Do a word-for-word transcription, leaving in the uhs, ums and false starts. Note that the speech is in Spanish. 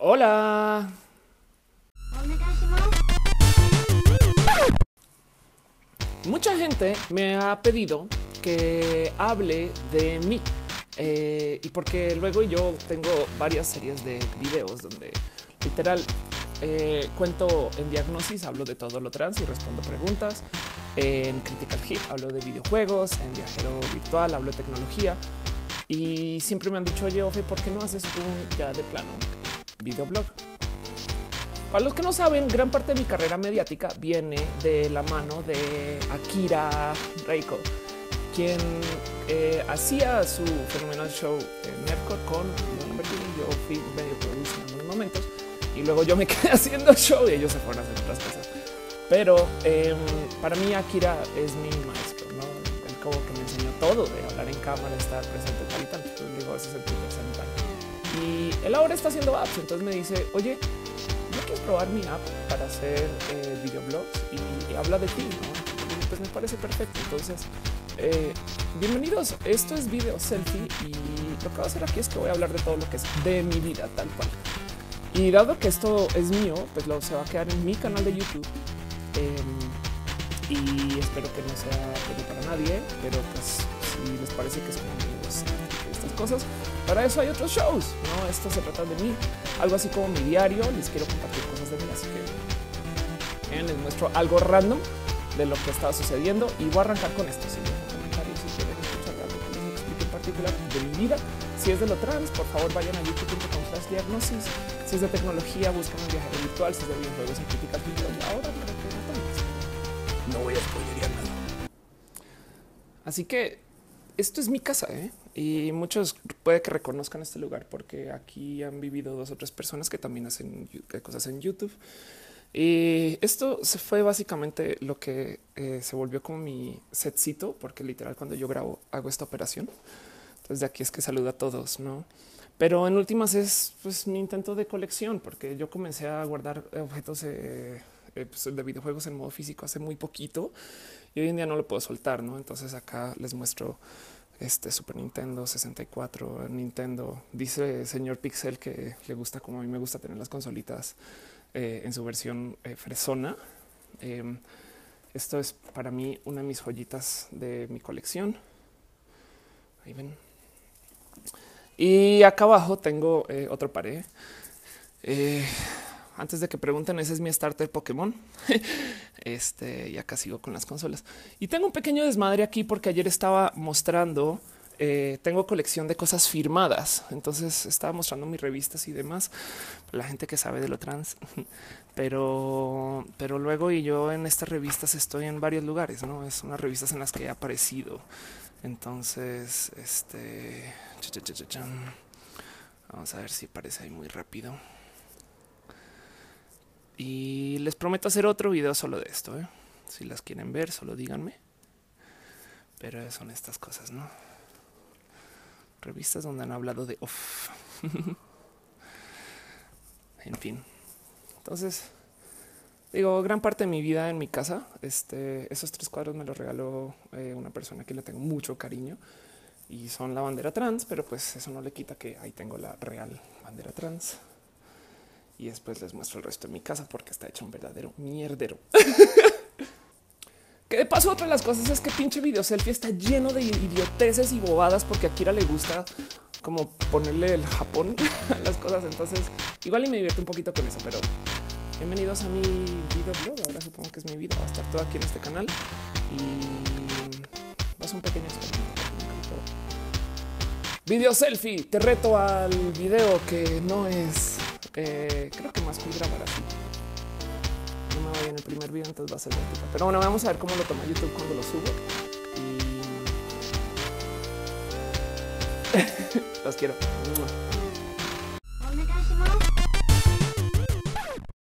Hola. Mucha gente me ha pedido que hable de mí eh, y porque luego yo tengo varias series de videos donde literal eh, cuento en Diagnosis, hablo de todo lo trans y respondo preguntas. En Critical Hit hablo de videojuegos, en Viajero Virtual hablo de tecnología y siempre me han dicho, oye, Ofe, ¿por qué no haces un ya de plano videoblog? Para los que no saben, gran parte de mi carrera mediática viene de la mano de Akira Reiko, quien eh, hacía su fenomenal show en Nerdcore con Leona Bertini. Yo fui medio productor en unos momentos y luego yo me quedé haciendo show y ellos se fueron a hacer otras cosas. Pero eh, para mí Akira es mi maestro, ¿no? Él como que me enseñó todo de hablar en cámara, estar presente tal y tal. Entonces digo, ese es el primer sanitario. Y él ahora está haciendo apps, entonces me dice, oye, ¿no quieres probar mi app para hacer eh, videoblogs? Y, y habla de ti, ¿no? Y pues me parece perfecto. Entonces, eh, bienvenidos. Esto es Video Selfie y lo que voy a hacer aquí es que voy a hablar de todo lo que es de mi vida, tal cual. Y dado que esto es mío, pues lo se va a quedar en mi canal de YouTube. Eh, y espero que no sea bueno para nadie, pero pues si les parece que es como amigos, estas cosas, para eso hay otros shows, ¿no? Esto se trata de mí, algo así como mi diario. Les quiero compartir cosas de mí, así que eh, les muestro algo random de lo que estaba sucediendo y voy a arrancar con esto. Si dejan comentarios, si quieren escuchar algo que les explique en particular de mi vida, si es de lo trans, por favor vayan a youtube punto com slash diagnosis. Si es de tecnología, busquen un viajero virtual. Si es de videojuegos, en Critical Hit. Y ahora creo que no voy a spoilerear nada. Así que esto es mi casa, ¿eh? Y muchos puede que reconozcan este lugar porque aquí han vivido dos o tres personas que también hacen cosas en YouTube. Y esto se fue básicamente lo que eh, se volvió como mi setcito, porque literal cuando yo grabo hago esta operación. Entonces de aquí es que saludo a todos, ¿no? Pero en últimas es pues mi intento de colección, porque yo comencé a guardar objetos eh, eh, pues, de videojuegos en modo físico hace muy poquito y hoy en día no lo puedo soltar, ¿no? Entonces acá les muestro este Super Nintendo sesenta y cuatro, Nintendo. Dice señor Pixel que le gusta como a mí me gusta tener las consolitas eh, en su versión eh, fresona. Eh, esto es para mí una de mis joyitas de mi colección. Ahí ven. Y acá abajo tengo eh, otro pared. Eh, antes de que pregunten, ese es mi starter Pokémon. Este, y acá sigo con las consolas. Y tengo un pequeño desmadre aquí porque ayer estaba mostrando, eh, tengo colección de cosas firmadas. Entonces estaba mostrando mis revistas y demás. La gente que sabe de lo trans. Pero, pero luego y yo en estas revistas estoy en varios lugares, ¿no? Es unas revistas en las que he aparecido. Entonces, este... vamos a ver si aparece ahí muy rápido. Y les prometo hacer otro video solo de esto, ¿eh? Si las quieren ver, solo díganme. Pero son estas cosas, ¿no? Revistas donde han hablado de off. En fin. Entonces, digo, gran parte de mi vida en mi casa, este, esos tres cuadros me los regaló eh, una persona que le tengo mucho cariño y son la bandera trans, pero pues eso no le quita que ahí tengo la real bandera trans. Y después les muestro el resto de mi casa porque está hecho un verdadero mierdero. Que de paso, otra de las cosas es que pinche video selfie está lleno de idioteces y bobadas porque a Akira le gusta como ponerle el Japón a las cosas. Entonces, igual y me divierte un poquito con eso, pero bienvenidos a mi videoblog. Ahora supongo que es mi vida. Va a estar todo aquí en este canal y va a ser un pequeño experimento. Video selfie. Te reto al video que no es. Eh, creo que más cool grabar así. No me voy en el primer video, entonces va a ser vertical. Pero bueno, vamos a ver cómo lo toma YouTube cuando lo subo. Y los quiero.